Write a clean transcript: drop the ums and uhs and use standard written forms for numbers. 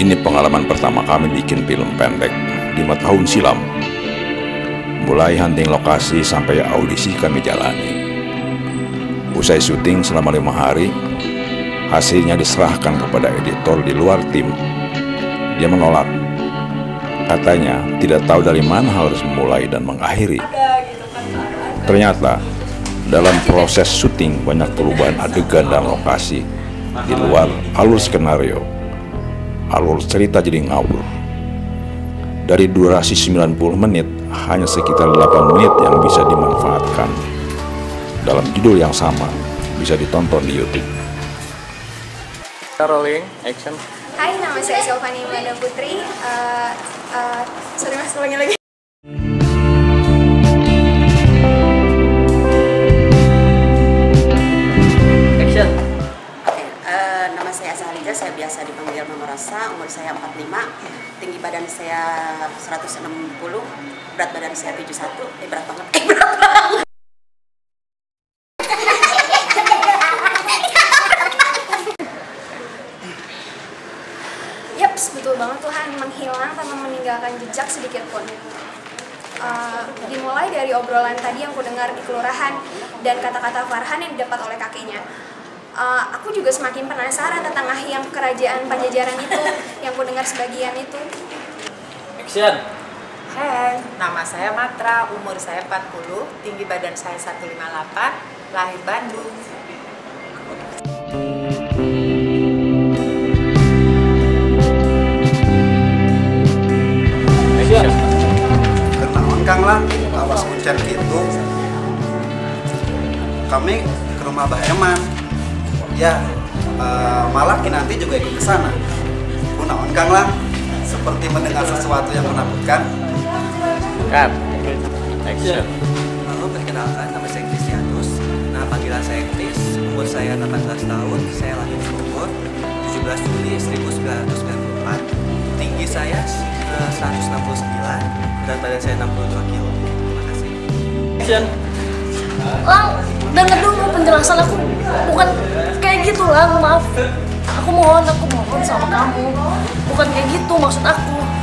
Ini pengalaman pertama kami bikin film pendek 5 tahun silam. Mulai hunting lokasi sampai audisi kami jalani. Usai syuting selama 5 hari, hasilnya diserahkan kepada editor di luar tim. Dia menolak. Katanya tidak tahu dari mana harus memulai dan mengakhiri. Ternyata dalam proses syuting banyak perubahan adegan dan lokasi di luar alur skenario. Alur cerita jadi ngawur. Dari durasi 90 menit, hanya sekitar 8 menit yang bisa dimanfaatkan. Dalam judul yang sama, bisa ditonton di YouTube. Rolling, action. Hai, nama saya Sylvani Melanda Putri. Sorry mas, ulangin lagi. Action. Nama saya Asa Halija, saya biasa dipanggil Mama Rosa, umur saya 45, tinggi badan saya 160, berat badan saya 71, berat banget, berat banget. Yaps, betul banget Tuhan, menghilang tanpa meninggalkan jejak sedikit pun. Dimulai dari obrolan tadi yang ku dengar di kelurahan dan kata-kata Farhan yang didapat oleh kakeknya. Aku juga semakin penasaran tentang Ahyang kerajaan Pajajaran itu yang ku dengar sebagian itu. Action. Hai, nama saya Matra, umur saya 40, tinggi badan saya 158, lahir Bandung. Action. Kenaon Kang lah, awas hujan gitu. Kami ke rumah Mbah Eman. Ya, malah nanti juga ikut ke sana. Kenaon Kang lah, seperti mendengar sesuatu yang menakutkan. Cut. Action. Halo, perkenalkan nama saya Kristianus. Nah, panggilan saya Kris. Umur saya 18 tahun. Saya lahir di Bogor 17 Juli 1994. Tinggi saya 169. Berat badan saya 62 kilo. Terima kasih. Action. Lang, denger dulu penjelasan aku. Bukan kayak gitu Lang, maaf. Aku mohon sama kamu. Bukan kayak gitu maksud aku.